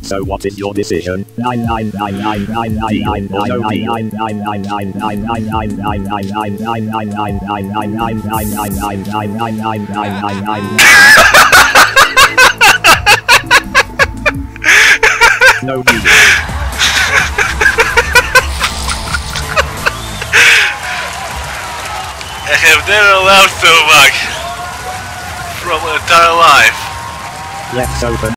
So what is your decision? 9999999999999999999999999999999999999999999999999999999999999999999999999999999999999999999999999999999999999999999999999999999999999999999999999999999999999999999999999999999999999999999999999999999999999999999999999999999999999999999999999999999999999999999999999999999999999999999999999999999999999999999999999999999999999999999999999999999999999999999999999999999999999999999999999999999999999999999999999999999999999999999999999999999999999999999999999999999999999999999999999999999999999999999999999999999999999999999999999999999999999999999999999999999999999999999999999999999